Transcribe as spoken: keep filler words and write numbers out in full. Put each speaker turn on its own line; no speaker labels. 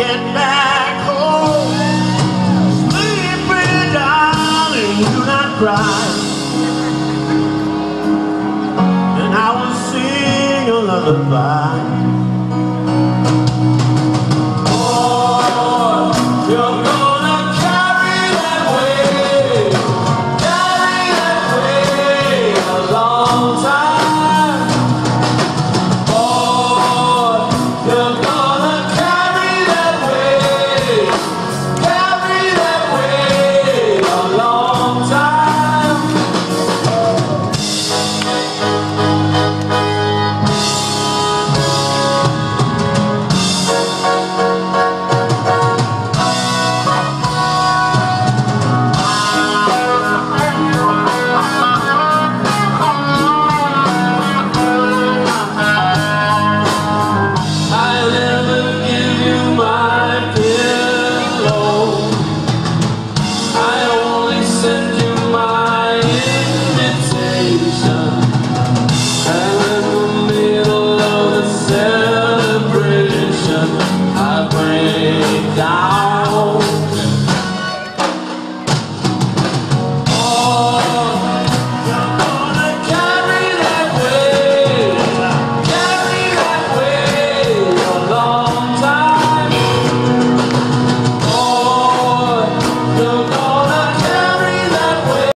get back home. Sleep, pretty darling, do not cry. And I will sing a lullaby. Oh, you're gonna carry that weight, carry that weight a long time. Oh, you're gonna carry that weight, carry that weight a long time. Down.